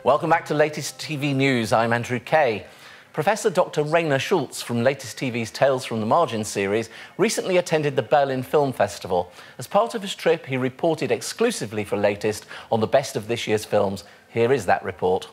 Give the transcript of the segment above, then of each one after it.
Welcome back to Latest TV News. I'm Andrew Kay. Professor Dr Rainer Schulze from Latest TV's Tales from the Margin series recently attended the Berlin Film Festival. As part of his trip, he reported exclusively for Latest on the best of this year's films. Here is that report.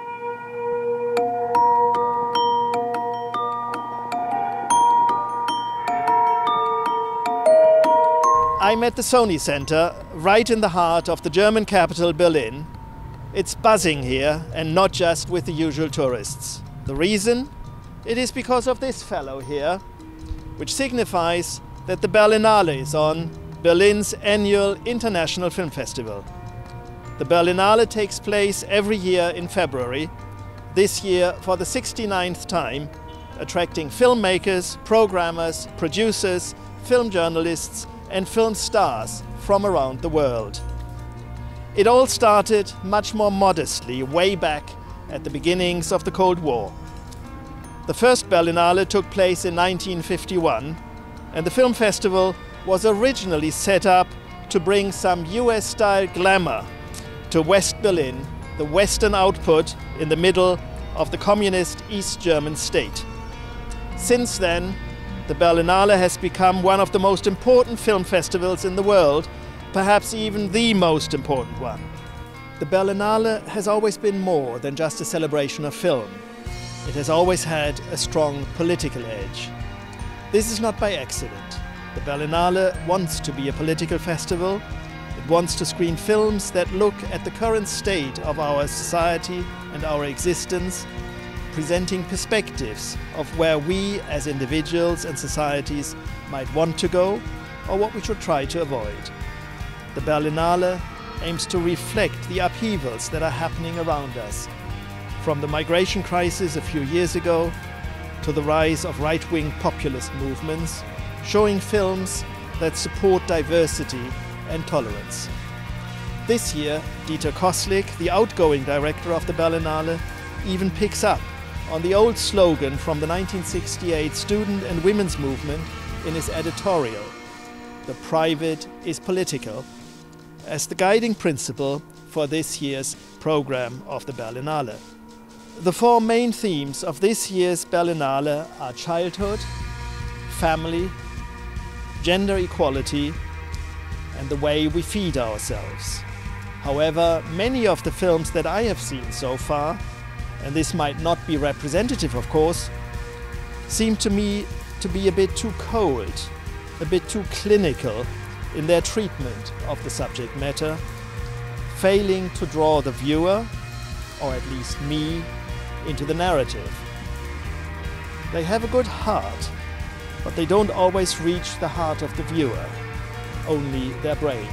I'm at the Sony Center, right in the heart of the German capital, Berlin. It's buzzing here, and not just with the usual tourists. The reason? It is because of this fellow here, which signifies that the Berlinale is on, Berlin's annual international film festival. The Berlinale takes place every year in February, this year for the 69th time, attracting filmmakers, programmers, producers, film journalists, and film stars from around the world. It all started much more modestly way back at the beginnings of the Cold War. The first Berlinale took place in 1951, and the film festival was originally set up to bring some US-style glamour to West Berlin, the western output in the middle of the communist East German state. Since then, the Berlinale has become one of the most important film festivals in the world, perhaps even the most important one. The Berlinale has always been more than just a celebration of film. It has always had a strong political edge. This is not by accident. The Berlinale wants to be a political festival. It wants to screen films that look at the current state of our society and our existence, presenting perspectives of where we as individuals and societies might want to go or what we should try to avoid. The Berlinale aims to reflect the upheavals that are happening around us, from the migration crisis a few years ago to the rise of right-wing populist movements, showing films that support diversity and tolerance. This year, Dieter Koslik, the outgoing director of the Berlinale, even picks up on the old slogan from the 1968 student and women's movement in his editorial, "The private is political," as the guiding principle for this year's program of the Berlinale. The four main themes of this year's Berlinale are childhood, family, gender equality, and the way we feed ourselves. However, many of the films that I have seen so far, and this might not be representative of course, seem to me to be a bit too cold, a bit too clinical in their treatment of the subject matter, failing to draw the viewer, or at least me, into the narrative. They have a good heart, but they don't always reach the heart of the viewer, only their brain.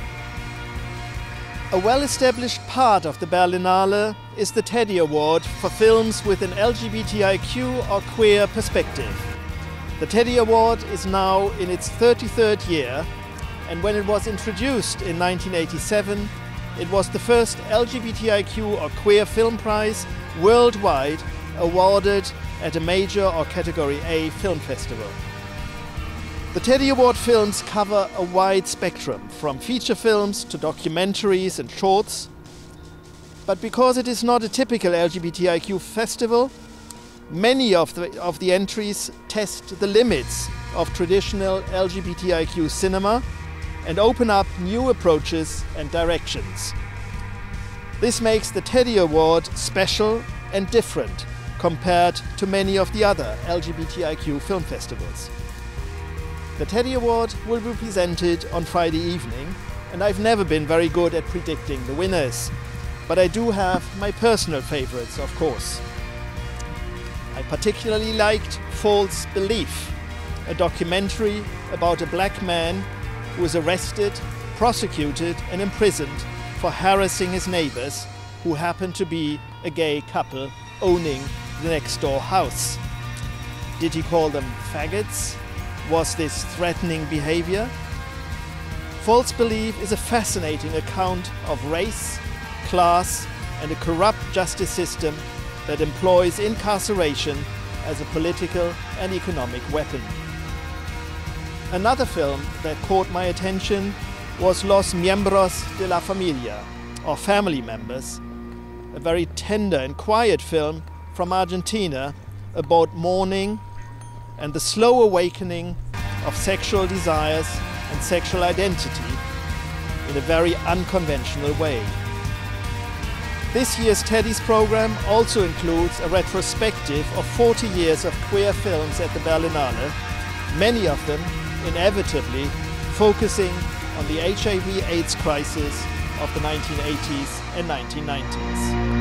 A well-established part of the Berlinale is the Teddy Award for films with an LGBTIQ or queer perspective. The Teddy Award is now in its 33rd year, and when it was introduced in 1987, it was the first LGBTIQ or queer film prize worldwide awarded at a major or Category A film festival. The Teddy Award films cover a wide spectrum, from feature films to documentaries and shorts. But because it is not a typical LGBTIQ festival, many of the entries test the limits of traditional LGBTIQ cinema and open up new approaches and directions. This makes the Teddy Award special and different compared to many of the other LGBTIQ film festivals. The Teddy Award will be presented on Friday evening, and I've never been very good at predicting the winners, but I do have my personal favorites, of course. I particularly liked False Belief, a documentary about a black man who was arrested, prosecuted and imprisoned for harassing his neighbors, who happened to be a gay couple owning the next door house. Did he call them faggots? Was this threatening behavior? False Belief is a fascinating account of race, class and a corrupt justice system that employs incarceration as a political and economic weapon. Another film that caught my attention was Los Miembros de la Familia, or Family Members, a very tender and quiet film from Argentina about mourning and the slow awakening of sexual desires and sexual identity in a very unconventional way. This year's Teddy's program also includes a retrospective of 40 years of queer films at the Berlinale, many of them inevitably focusing on the HIV/AIDS crisis of the 1980s and 1990s.